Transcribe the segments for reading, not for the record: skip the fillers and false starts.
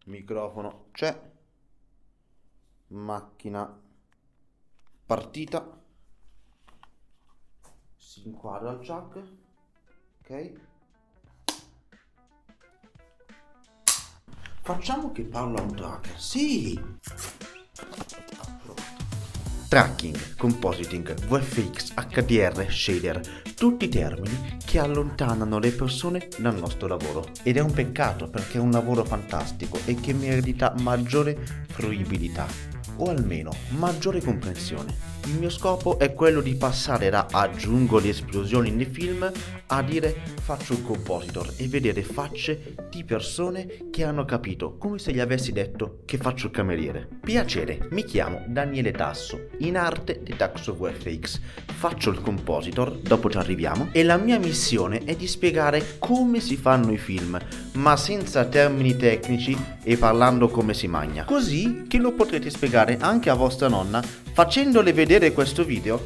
Microfono c'è, macchina partita, si inquadra il jack, ok. Facciamo che parla un tracker, sì! Tracking, compositing, VFX, HDR, shader, tutti termini che allontanano le persone dal nostro lavoro. Ed è un peccato perché è un lavoro fantastico e che merita maggiore fruibilità, o almeno maggiore comprensione. Il mio scopo è quello di passare da aggiungo le esplosioni nei film a dire faccio un compositor e vedere facce di persone che hanno capito, come se gli avessi detto che faccio il cameriere. Piacere, mi chiamo Daniele Tasso, in arte di Tasso VFX, faccio il compositor, dopo ci arriviamo, e la mia missione è di spiegare come si fanno i film, ma senza termini tecnici e parlando come si magna, così che lo potrete spiegare anche a vostra nonna facendole vedere questo video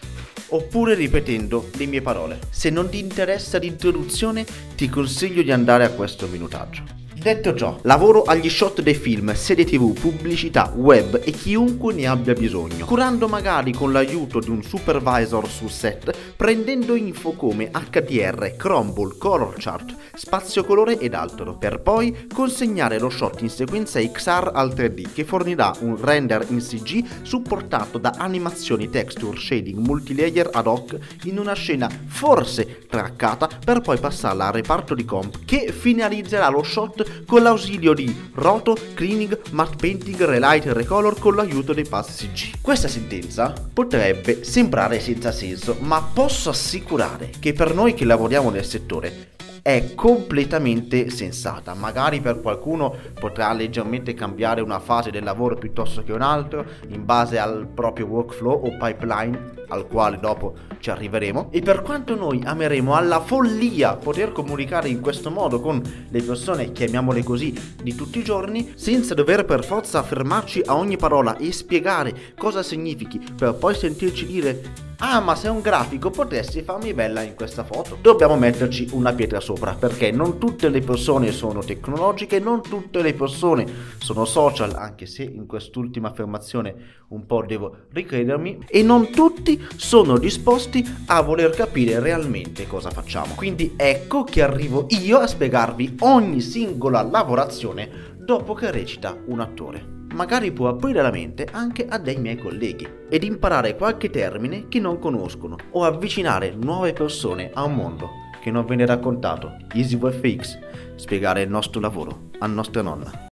oppure ripetendo le mie parole. Se non ti interessa l'introduzione, ti consiglio di andare a questo minutaggio. Detto ciò, lavoro agli shot dei film, serie tv, pubblicità, web e chiunque ne abbia bisogno, curando magari con l'aiuto di un supervisor sul set, prendendo info come HDR, crumble, color chart, spazio colore ed altro, per poi consegnare lo shot in sequenza XR al 3D che fornirà un render in CG supportato da animazioni, texture, shading, multilayer ad hoc in una scena forse traccata per poi passarla al reparto di comp che finalizzerà lo shot con l'ausilio di roto, cleaning, matte painting, relight e recolor con l'aiuto dei pass CG. Questa sentenza potrebbe sembrare senza senso, ma posso assicurare che per noi che lavoriamo nel settore è completamente sensata. Magari per qualcuno potrà leggermente cambiare una fase del lavoro piuttosto che un'altra in base al proprio workflow o pipeline al quale dopo ci arriveremo, e per quanto noi ameremo alla follia poter comunicare in questo modo con le persone, chiamiamole così, di tutti i giorni, senza dover per forza fermarci a ogni parola e spiegare cosa significhi per poi sentirci dire ah, ma se è un grafico potresti farmi bella in questa foto. Dobbiamo metterci una pietra sopra, perché non tutte le persone sono tecnologiche, non tutte le persone sono social, anche se in quest'ultima affermazione un po' devo ricredermi, e non tutti sono disposti a voler capire realmente cosa facciamo. Quindi ecco che arrivo io a spiegarvi ogni singola lavorazione dopo che recita un attore. Magari può aprire la mente anche a dei miei colleghi ed imparare qualche termine che non conoscono o avvicinare nuove persone a un mondo che non viene raccontato. Easy VFX, spiegare il nostro lavoro a nostra nonna.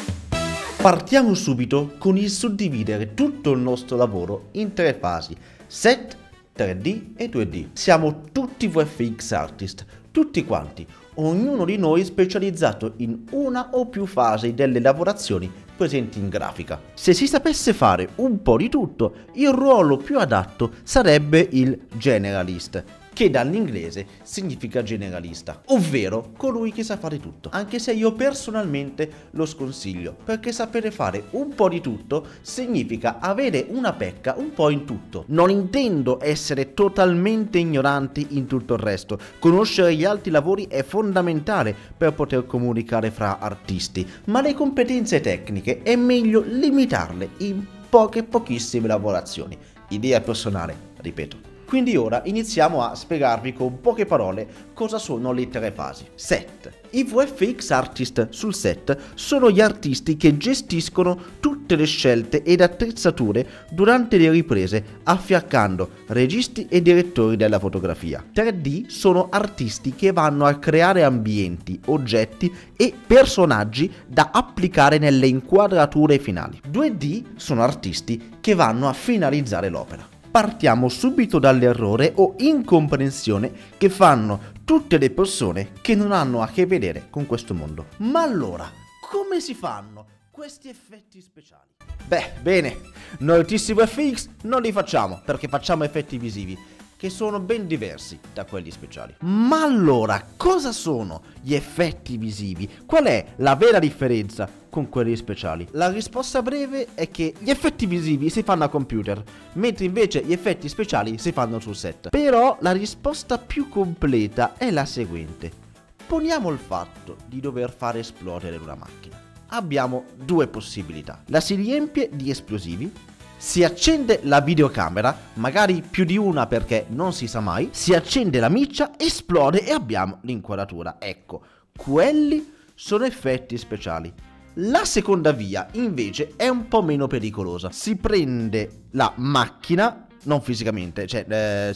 Partiamo subito con il suddividere tutto il nostro lavoro in tre fasi: set, 3D e 2D. Siamo tutti VFX artist, tutti quanti, ognuno di noi specializzato in una o più fasi delle lavorazioni presenti in grafica. Se si sapesse fare un po' di tutto, il ruolo più adatto sarebbe il generalist, che dall'inglese significa generalista, ovvero colui che sa fare tutto, anche se io personalmente lo sconsiglio, perché sapere fare un po' di tutto significa avere una pecca un po' in tutto. Non intendo essere totalmente ignoranti in tutto il resto, conoscere gli altri lavori è fondamentale per poter comunicare fra artisti, ma le competenze tecniche è meglio limitarle in pochissime lavorazioni. Idea personale, ripeto. Quindi ora iniziamo a spiegarvi con poche parole cosa sono le tre fasi. Set. I VFX artist sul set sono gli artisti che gestiscono tutte le scelte ed attrezzature durante le riprese, affiancando registi e direttori della fotografia. 3D sono artisti che vanno a creare ambienti, oggetti e personaggi da applicare nelle inquadrature finali. 2D sono artisti che vanno a finalizzare l'opera. Partiamo subito dall'errore o incomprensione che fanno tutte le persone che non hanno a che vedere con questo mondo. Ma allora, come si fanno questi effetti speciali? Bene, noi TCVFX non li facciamo perché facciamo effetti visivi, che sono ben diversi da quelli speciali. Ma allora, cosa sono gli effetti visivi? Qual è la vera differenza con quelli speciali? La risposta breve è che gli effetti visivi si fanno a computer, mentre invece gli effetti speciali si fanno sul set. Però la risposta più completa è la seguente. Poniamo il fatto di dover far esplodere una macchina. abbiamo due possibilità. La si riempie di esplosivi, si accende la videocamera, magari più di una perché non si sa mai, si accende la miccia, esplode e abbiamo l'inquadratura. Ecco, quelli sono effetti speciali. La seconda via invece è un po' meno pericolosa. Si prende la macchina, non fisicamente, cioè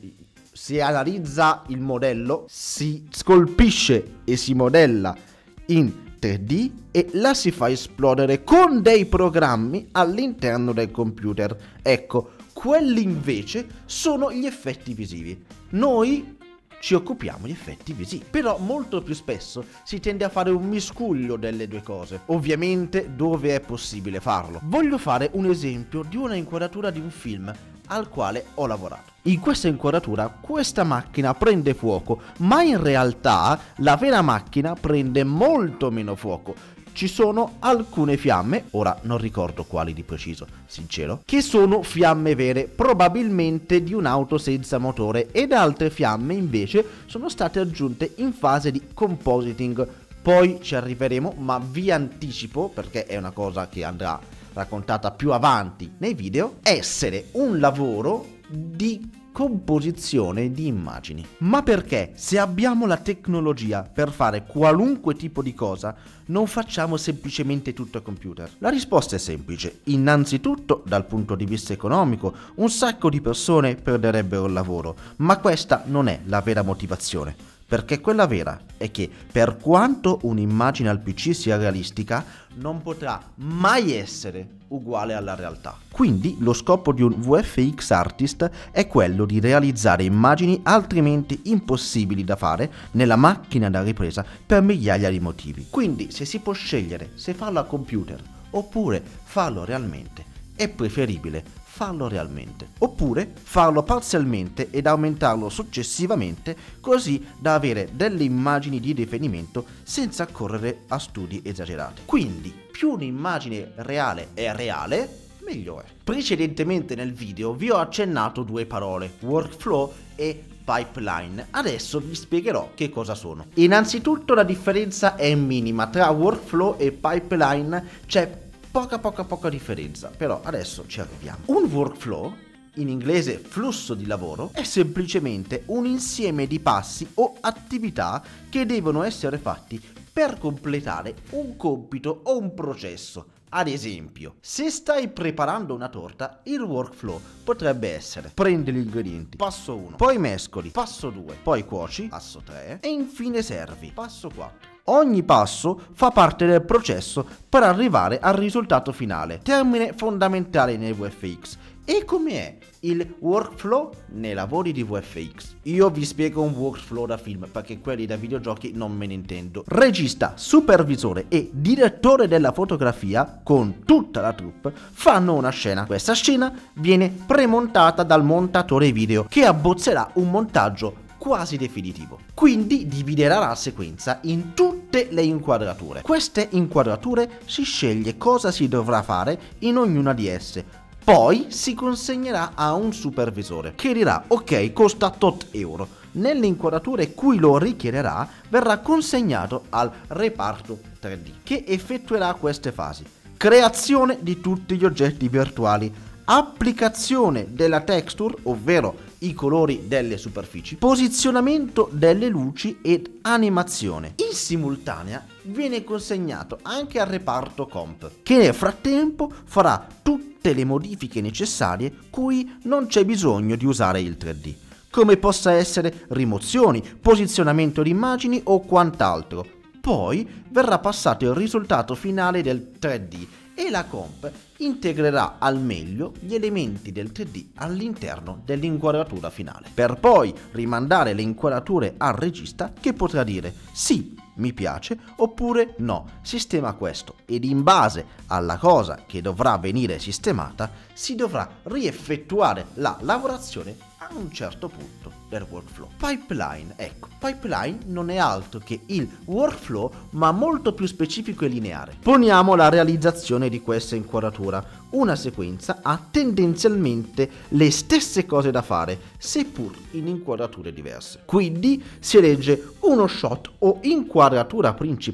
si analizza il modello, si scolpisce e si modella in 3D e la si fa esplodere con dei programmi all'interno del computer. Ecco, quelli invece sono gli effetti visivi. Noi ci occupiamo di effetti visivi, però molto più spesso si tende a fare un miscuglio delle due cose, ovviamente dove è possibile farlo. Voglio fare un esempio di una inquadratura di un film al quale ho lavorato. In questa inquadratura questa macchina prende fuoco, ma in realtà la vera macchina prende molto meno fuoco. Ci sono alcune fiamme, ora non ricordo quali di preciso, sincero, che sono fiamme vere, probabilmente di un'auto senza motore, ed altre fiamme invece sono state aggiunte in fase di compositing. Poi ci arriveremo, ma vi anticipo, perché è una cosa che andrà raccontata più avanti nei video, essere un lavoro di composizione di immagini. Ma perché se abbiamo la tecnologia per fare qualunque tipo di cosa, non facciamo semplicemente tutto a computer? La risposta è semplice. Innanzitutto, dal punto di vista economico, un sacco di persone perderebbero il lavoro, ma questa non è la vera motivazione. Perché quella vera è che per quanto un'immagine al PC sia realistica, non potrà mai essere uguale alla realtà. Quindi lo scopo di un VFX artist è quello di realizzare immagini altrimenti impossibili da fare nella macchina da ripresa per migliaia di motivi. Quindi se si può scegliere se farlo a computer oppure farlo realmente, è preferibile farlo realmente, oppure farlo parzialmente ed aumentarlo successivamente così da avere delle immagini di riferimento senza correre a studi esagerati. Quindi più un'immagine reale è reale, meglio è. Precedentemente nel video vi ho accennato due parole, workflow e pipeline. Adesso vi spiegherò che cosa sono. Innanzitutto la differenza è minima, tra workflow e pipeline c'è poca differenza, però adesso ci arriviamo. Un workflow, in inglese flusso di lavoro, è semplicemente un insieme di passi o attività che devono essere fatti per completare un compito o un processo. Ad esempio, se stai preparando una torta, il workflow potrebbe essere: prendi gli ingredienti, passo 1, poi mescoli, passo 2, poi cuoci, passo 3 e infine servi, passo 4. Ogni passo fa parte del processo per arrivare al risultato finale, termine fondamentale nei VFX. E com'è il workflow nei lavori di VFX? Io vi spiego un workflow da film, perché quelli da videogiochi non me ne intendo. Regista, supervisore e direttore della fotografia, con tutta la troupe, fanno una scena. Questa scena viene premontata dal montatore video, che abbozzerà un montaggio quasi definitivo. Quindi dividerà la sequenza in tutte le inquadrature. Queste inquadrature si sceglie cosa si dovrà fare in ognuna di esse. Poi si consegnerà a un supervisore che dirà: ok, costa tot euro. Nelle inquadrature cui lo richiederà verrà consegnato al reparto 3D, che effettuerà queste fasi: creazione di tutti gli oggetti virtuali, applicazione della texture, ovvero i colori delle superfici, posizionamento delle luci ed animazione. In simultanea viene consegnato anche al reparto comp, che nel frattempo farà tutte le modifiche necessarie cui non c'è bisogno di usare il 3D, come possa essere rimozioni, posizionamento di immagini o quant'altro. Poi verrà passato il risultato finale del 3D e la comp integrerà al meglio gli elementi del 3D all'interno dell'inquadratura finale, per poi rimandare le inquadrature al regista, che potrà dire sì, mi piace, oppure no, sistema questo, ed in base alla cosa che dovrà venire sistemata si dovrà rieffettuare la lavorazione a un certo punto del workflow. Pipeline, ecco, pipeline non è altro che il workflow, ma molto più specifico e lineare. Poniamo la realizzazione di questa inquadratura. Una sequenza ha tendenzialmente le stesse cose da fare, seppur in inquadrature diverse. Quindi si elegge uno shot o inquadratura principale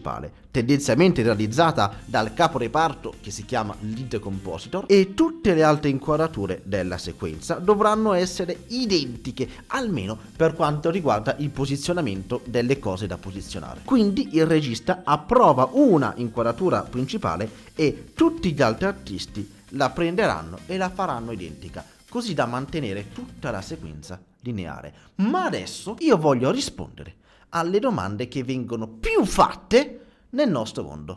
tendenzialmente realizzata dal caporeparto che si chiama lead compositor, e tutte le altre inquadrature della sequenza dovranno essere identiche, almeno per quanto riguarda il posizionamento delle cose da posizionare. Quindi il regista approva una inquadratura principale e tutti gli altri artisti la prenderanno e la faranno identica, così da mantenere tutta la sequenza lineare. Ma adesso io voglio rispondere alle domande che vengono più fatte nel nostro mondo.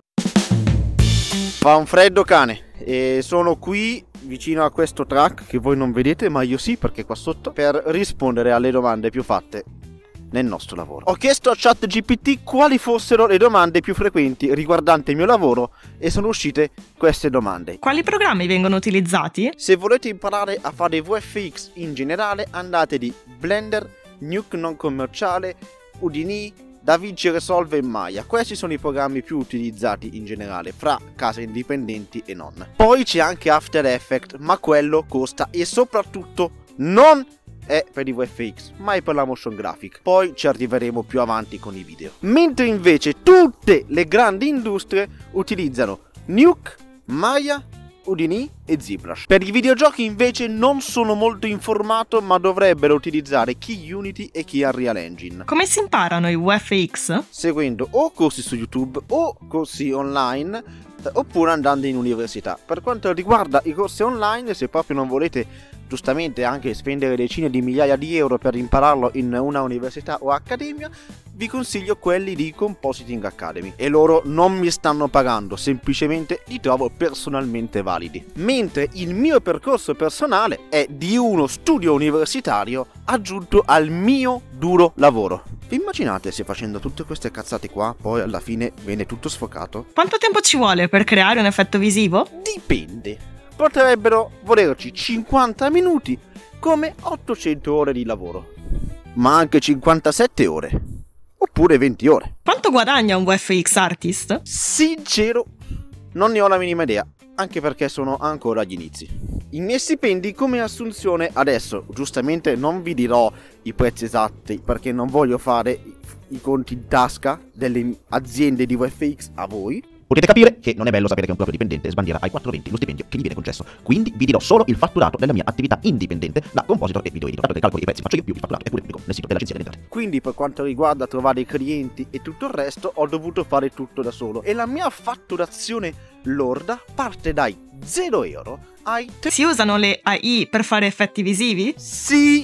Fa un freddo cane e sono qui vicino a questo track che voi non vedete ma io sì, perché qua sotto, per rispondere alle domande più fatte nel nostro lavoro. Ho chiesto a ChatGPT quali fossero le domande più frequenti riguardanti il mio lavoro e sono uscite queste domande. Quali programmi vengono utilizzati? Se volete imparare a fare VFX in generale, andate di Blender, Nuke non commerciale, Houdini, DaVinci Resolve e Maya. Questi sono i programmi più utilizzati in generale fra case indipendenti e non. Poi c'è anche After Effects, ma quello costa e soprattutto non è per i VFX, ma è per la motion graphic. Poi ci arriveremo più avanti con i video. Mentre invece tutte le grandi industrie utilizzano Nuke, Maya, Houdini e ZBrush. Per i videogiochi invece non sono molto informato, ma dovrebbero utilizzare chi Unity e chi Unreal Engine. Come si imparano i VFX? Seguendo o corsi su YouTube o corsi online, oppure andando in università. Per quanto riguarda i corsi online, se proprio non volete giustamente anche spendere decine di migliaia di euro per impararlo in una università o accademia, vi consiglio quelli di Compositing Academy, e loro non mi stanno pagando, semplicemente li trovo personalmente validi. Mentre il mio percorso personale è di uno studio universitario aggiunto al mio duro lavoro. Vi immaginate se facendo tutte queste cazzate qua poi alla fine viene tutto sfocato? Quanto tempo ci vuole per creare un effetto visivo? Dipende. Potrebbero volerci 50 minuti come 800 ore di lavoro, ma anche 57 ore, oppure 20 ore. Quanto guadagna un VFX artist? Sincero, non ne ho la minima idea, anche perché sono ancora agli inizi. I miei stipendi come assunzione adesso, giustamente non vi dirò i prezzi esatti perché non voglio fare i conti in tasca delle aziende di VFX a voi. Potete capire che non è bello sapere che un proprio dipendente sbandiera ai 420 lo stipendio che gli viene concesso. Quindi vi dirò solo il fatturato della mia attività indipendente da compositor e video editor. Dato che calcoli i prezzi faccio io, più il fatturato è pure pubblico nel sito dell'agenzia delle entrate. Quindi per quanto riguarda trovare i clienti e tutto il resto, ho dovuto fare tutto da solo. E la mia fatturazione lorda parte dai 0 euro ai... Si usano le AI per fare effetti visivi? Sì...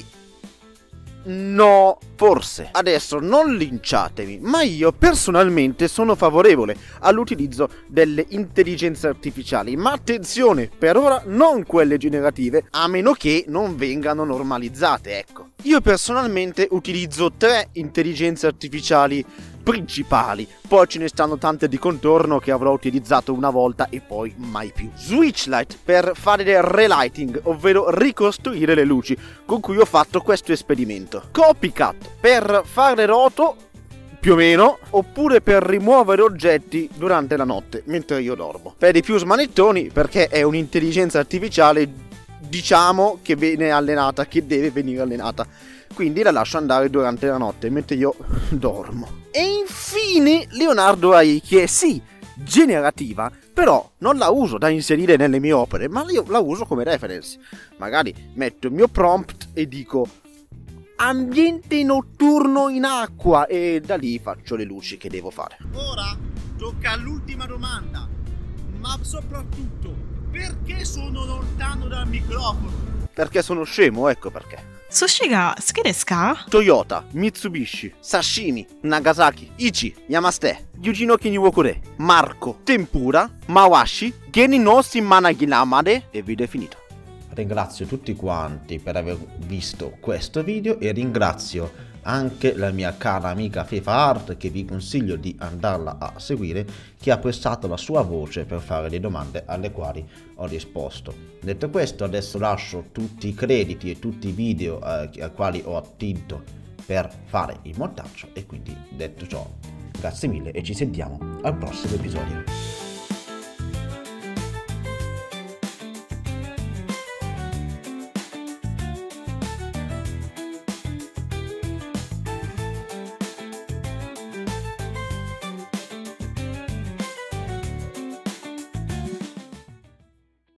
No, forse. Adesso non linciatemi, ma io personalmente sono favorevole all'utilizzo delle intelligenze artificiali, ma attenzione, per ora non quelle generative, a meno che non vengano normalizzate, ecco. Io personalmente utilizzo 3 intelligenze artificiali principali, poi ce ne stanno tante di contorno che avrò utilizzato una volta e poi mai più. Switchlight per fare del relighting, ovvero ricostruire le luci, con cui ho fatto questo esperimento. Copycat per fare roto, più o meno, oppure per rimuovere oggetti durante la notte mentre io dormo. Per i più smanettoni, perché è un'intelligenza artificiale, diciamo, che viene allenata, che deve venire allenata, quindi la lascio andare durante la notte mentre io dormo. E infine Leonardo AI, che è sì generativa, però non la uso da inserire nelle mie opere, ma io la uso come reference. Magari metto il mio prompt e dico ambiente notturno in acqua e da lì faccio le luci che devo fare. Ora tocca all'ultima domanda, ma soprattutto perché sono lontano dal microfono? Perché sono scemo, ecco perché. Sushi ga suki desu ka? Toyota, Mitsubishi, Sashimi, Nagasaki, Ichi, Yamaste, Yujinoki Niwokure, Marco, Tempura, Mawashi, Geni no Shimanaginamade e video è finito. Ringrazio tutti quanti per aver visto questo video e ringrazio anche la mia cara amica Fefa Art, che vi consiglio di andarla a seguire, che ha prestato la sua voce per fare le domande alle quali ho risposto. Detto questo, adesso lascio tutti i crediti e tutti i video ai quali ho attinto per fare il montaggio, e quindi detto ciò, grazie mille e ci sentiamo al prossimo episodio.